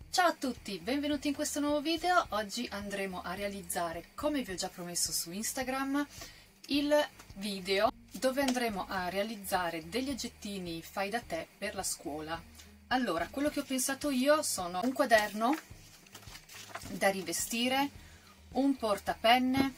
Ciao a tutti, benvenuti in questo nuovo video. Oggi andremo a realizzare, come vi ho già promesso su Instagram, il video dove andremo a realizzare degli oggettini fai da te per la scuola. Allora, quello che ho pensato io sono un quaderno da rivestire, un portapenne,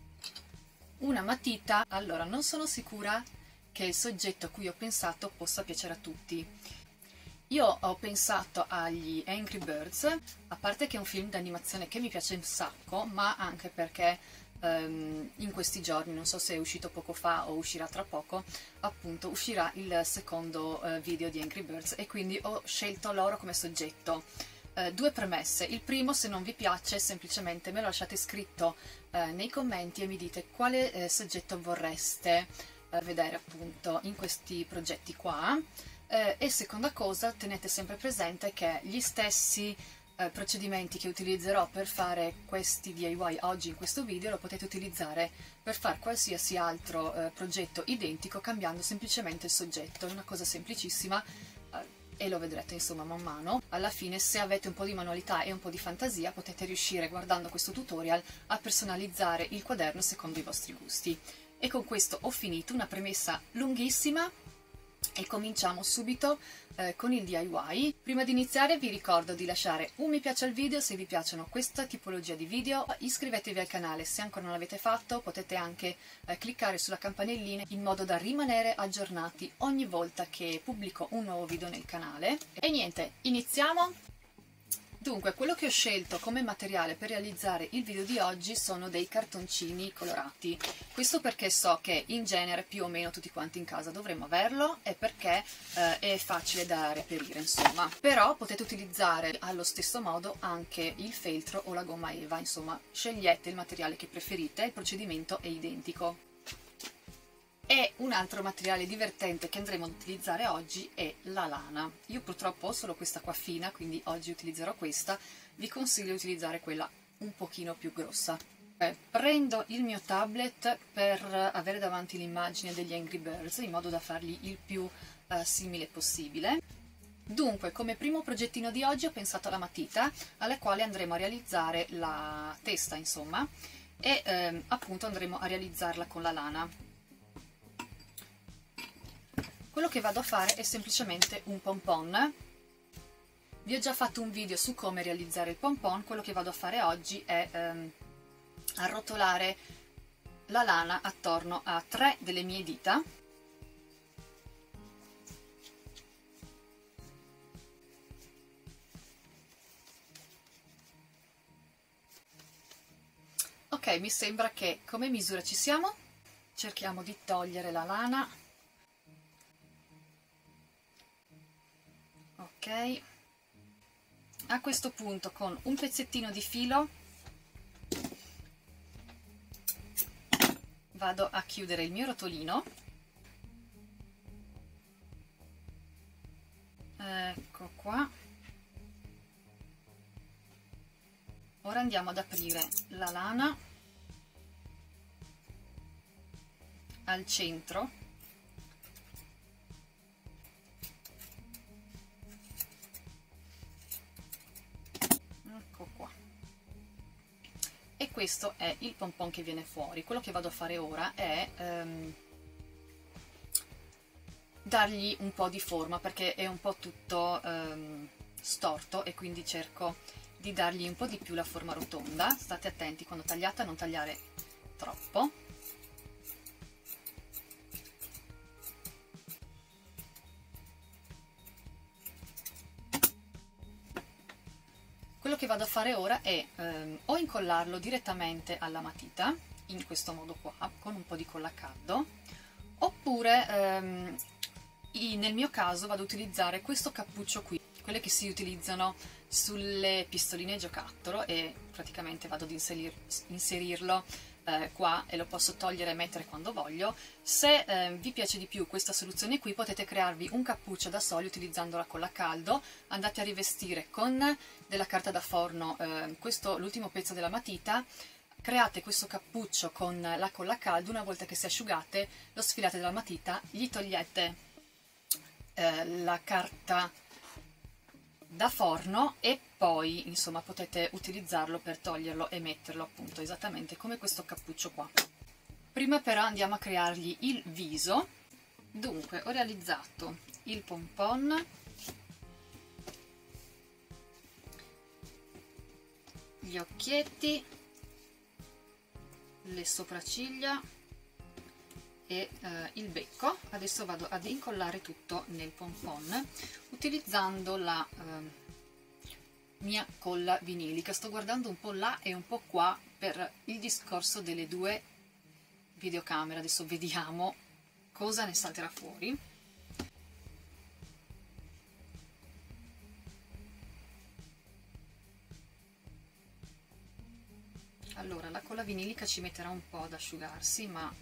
una matita. Allora, non sono sicura che il soggetto a cui ho pensato possa piacere a tutti. Io ho pensato agli Angry Birds, a parte che è un film d'animazione che mi piace un sacco, ma anche perché in questi giorni, non so se è uscito poco fa o uscirà tra poco, appunto uscirà il secondo video di Angry Birds e quindi ho scelto loro come soggetto. Due premesse: il primo, se non vi piace semplicemente me lo lasciate scritto nei commenti e mi dite quale soggetto vorreste vedere appunto in questi progetti qua. E seconda cosa, tenete sempre presente che gli stessi procedimenti che utilizzerò per fare questi DIY oggi in questo video lo potete utilizzare per fare qualsiasi altro progetto identico, cambiando semplicemente il soggetto. È una cosa semplicissima e lo vedrete insomma man mano. Alla fine, se avete un po' di manualità e un po' di fantasia, potete riuscire, guardando questo tutorial, a personalizzare il quaderno secondo i vostri gusti. E con questo ho finito, una premessa lunghissima. E cominciamo subito con il DIY. Prima di iniziare vi ricordo di lasciare un mi piace al video se vi piacciono questa tipologia di video, iscrivetevi al canale se ancora non l'avete fatto, potete anche cliccare sulla campanellina in modo da rimanere aggiornati ogni volta che pubblico un nuovo video nel canale. E niente, iniziamo! Dunque, quello che ho scelto come materiale per realizzare il video di oggi sono dei cartoncini colorati. Questo perché so che in genere più o meno tutti quanti in casa dovremmo averlo e perché è facile da reperire, insomma. Però potete utilizzare allo stesso modo anche il feltro o la gomma eva, insomma, scegliete il materiale che preferite, il procedimento è identico. E un altro materiale divertente che andremo ad utilizzare oggi è la lana. Io purtroppo ho solo questa qua fina, quindi oggi utilizzerò questa. Vi consiglio di utilizzare quella un pochino più grossa. Prendo il mio tablet per avere davanti l'immagine degli Angry Birds, in modo da farli il più simile possibile. Dunque, come primo progettino di oggi ho pensato alla matita, alla quale andremo a realizzare la testa, insomma, e appunto andremo a realizzarla con la lana. Quello che vado a fare è semplicemente un pompon. Vi ho già fatto un video su come realizzare il pompon. Quello che vado a fare oggi è arrotolare la lana attorno a 3 delle mie dita. Ok, mi sembra che come misura ci siamo. Cerchiamo di togliere la lana. Ok, a questo punto con un pezzettino di filo vado a chiudere il mio rotolino. Ecco qua. Ora andiamo ad aprire la lana al centro. Ecco qua. E questo è il pompon che viene fuori. Quello che vado a fare ora è dargli un po' di forma, perché è un po' tutto storto e quindi cerco di dargli un po' di più la forma rotonda. State attenti quando tagliate a non tagliare troppo. Quello che vado a fare ora è o incollarlo direttamente alla matita, in questo modo qua, con un po' di colla a caldo, oppure nel mio caso vado ad utilizzare questo cappuccio qui, quelle che si utilizzano sulle pistoline giocattolo, e praticamente vado ad inserirlo qua e lo posso togliere e mettere quando voglio. Se vi piace di più questa soluzione qui, potete crearvi un cappuccio da soli utilizzandola con la caldo. Andate a rivestire con della carta da forno l'ultimo pezzo della matita, create questo cappuccio con la colla a caldo. Una volta che si asciugate lo sfilate dalla matita, gli togliete la carta da forno e poi insomma potete utilizzarlo per toglierlo e metterlo appunto esattamente come questo cappuccio qua. Prima però andiamo a creargli il viso. Dunque ho realizzato il pompon, gli occhietti, le sopracciglia e il becco. Adesso vado ad incollare tutto nel pompon utilizzando la mia colla vinilica. Sto guardando un po' là e un po' qua per il discorso delle due videocamere. Adesso vediamo cosa ne salterà fuori. Allora, la colla vinilica ci metterà un po' ad asciugarsi, ma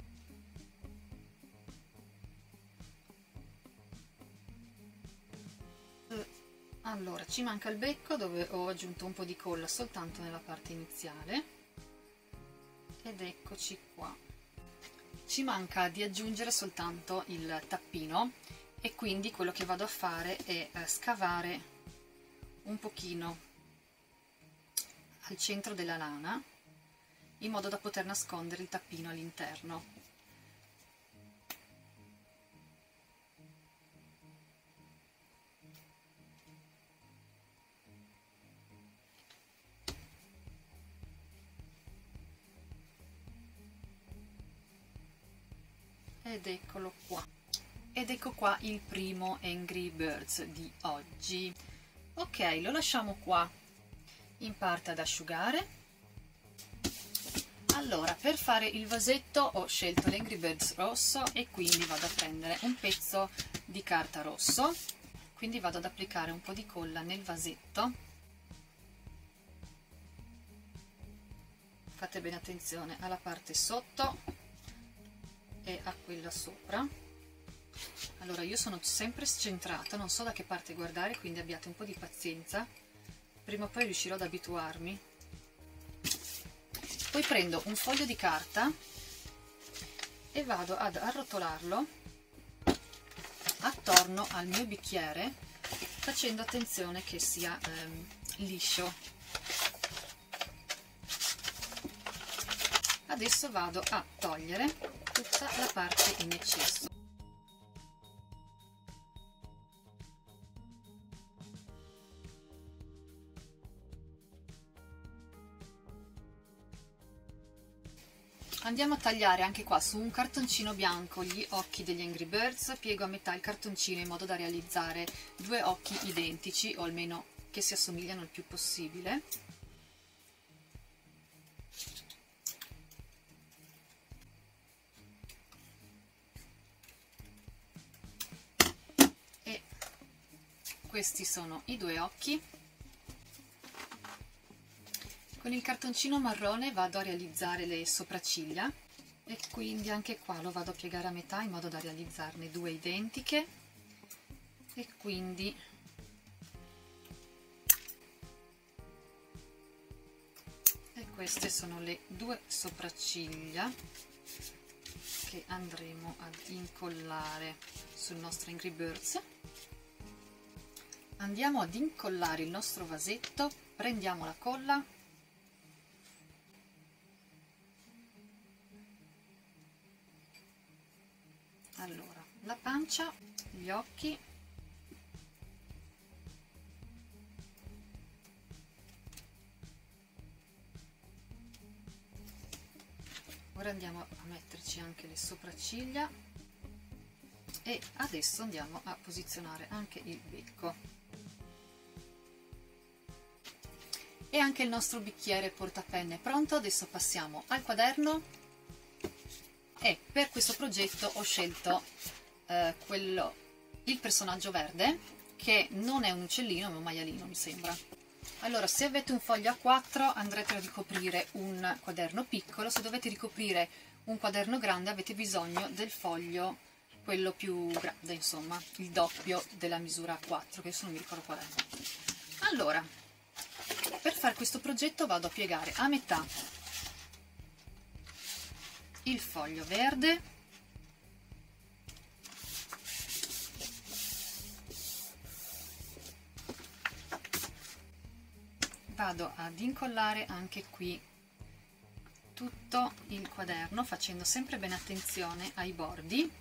allora ci manca il becco, dove ho aggiunto un po' di colla soltanto nella parte iniziale, ed eccoci qua. Ci manca di aggiungere soltanto il tappino, e quindi quello che vado a fare è scavare un pochino al centro della lana in modo da poter nascondere il tappino all'interno. Ed eccolo qua. Ed ecco qua il primo Angry Birds di oggi. Ok, lo lasciamo qua in parte ad asciugare. Allora, per fare il vasetto ho scelto l'Angry Birds rosso e quindi vado a prendere un pezzo di carta rosso, quindi vado ad applicare un po' di colla nel vasetto. Fate bene attenzione alla parte sotto e a quella sopra. Allora, io sono sempre scentrata, non so da che parte guardare, quindi abbiate un po' di pazienza, prima o poi riuscirò ad abituarmi. Poi prendo un foglio di carta e vado ad arrotolarlo attorno al mio bicchiere, facendo attenzione che sia liscio. Adesso vado a togliere tutta la parte in eccesso. Andiamo a tagliare anche qua su un cartoncino bianco gli occhi degli Angry Birds. Piego a metà il cartoncino in modo da realizzare due occhi identici, o almeno che si assomigliano il più possibile. E questi sono i due occhi. Con il cartoncino marrone vado a realizzare le sopracciglia e quindi anche qua lo vado a piegare a metà in modo da realizzarne due identiche, e quindi queste sono le due sopracciglia che andremo ad incollare sul nostro Angry Birds. Andiamo ad incollare il nostro vasetto, prendiamo la colla, allora la pancia, gli occhi, ora andiamo a metterci anche le sopracciglia e adesso andiamo a posizionare anche il becco. E anche il nostro bicchiere portapenne è pronto. Adesso passiamo al quaderno e per questo progetto ho scelto il personaggio verde, che non è un uccellino ma un maialino, mi sembra. Allora, se avete un foglio A4 andrete a ricoprire un quaderno piccolo, se dovete ricoprire un quaderno grande avete bisogno del foglio, quello più grande, insomma, il doppio della misura A4, che adesso non mi ricordo qual è. Allora, per fare questo progetto vado a piegare a metà il foglio verde, vado ad incollare anche qui tutto il quaderno, facendo sempre bene attenzione ai bordi.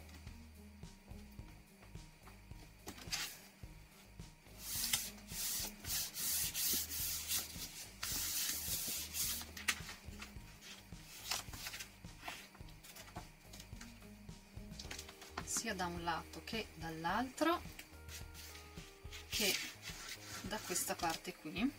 Sia da un lato che dall'altro, che da questa parte qui.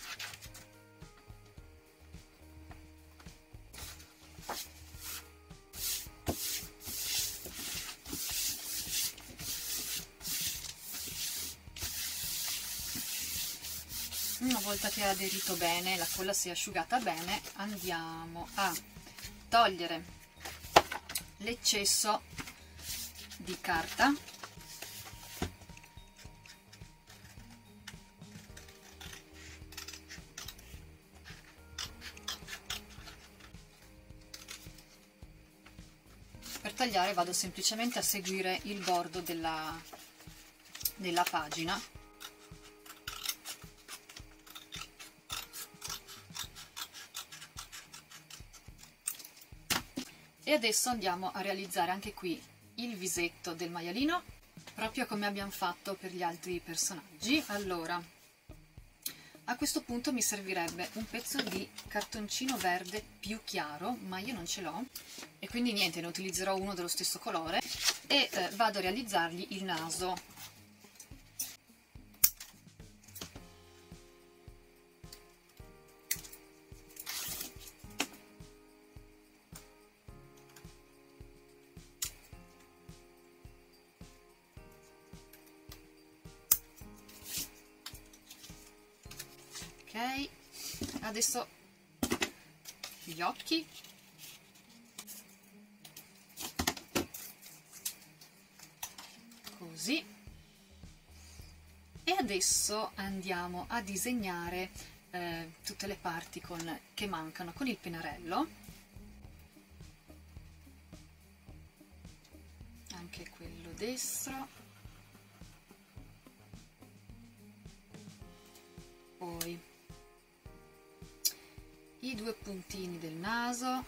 Una volta che è aderito bene, la colla si è asciugata bene, andiamo a togliere l'eccesso di carta per tagliare. Vado semplicemente a seguire il bordo della pagina. E adesso andiamo a realizzare anche qui il visetto del maialino, proprio come abbiamo fatto per gli altri personaggi. Allora, a questo punto mi servirebbe un pezzo di cartoncino verde più chiaro, ma io non ce l'ho, e quindi niente, ne utilizzerò uno dello stesso colore e vado a realizzargli il naso. Ok, adesso gli occhi, così, e adesso andiamo a disegnare tutte le parti che mancano con il pennarello, anche quello destro, poi i due puntini del naso,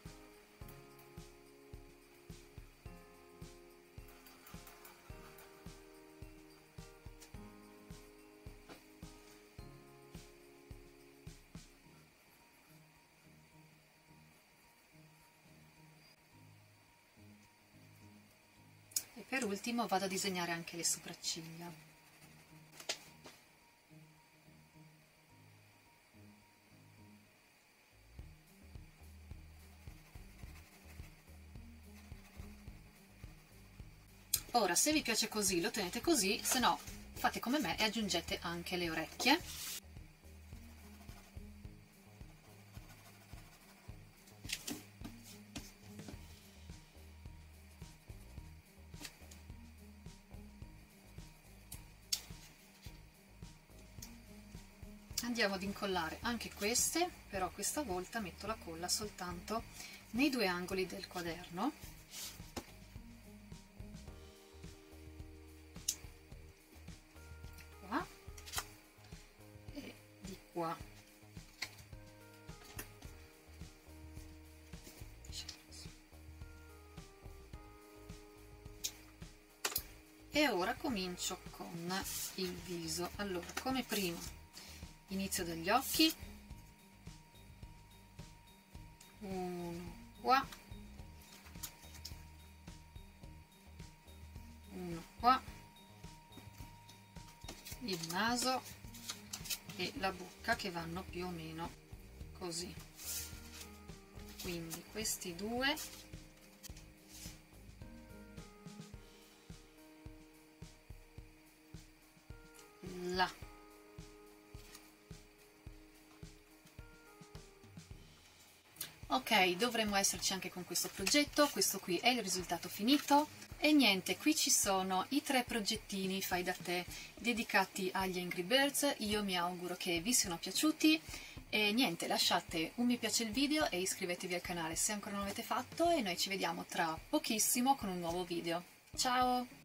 e per ultimo vado a disegnare anche le sopracciglia. Ora, se vi piace così lo tenete così, se no fate come me e aggiungete anche le orecchie. Andiamo ad incollare anche queste, però questa volta metto la colla soltanto nei due angoli del quaderno. Qua e di qua. E ora comincio con il viso. Allora, come prima inizio dagli occhi, uno qua, uno qua, il naso e la bocca, che vanno più o meno così. Quindi questi due là. Ok, dovremmo esserci anche con questo progetto. Questo qui è il risultato finito. E niente, qui ci sono i 3 progettini fai da te dedicati agli Angry Birds. Io mi auguro che vi siano piaciuti. E niente, lasciate un mi piace al video e iscrivetevi al canale se ancora non l'avete fatto, e noi ci vediamo tra pochissimo con un nuovo video. Ciao!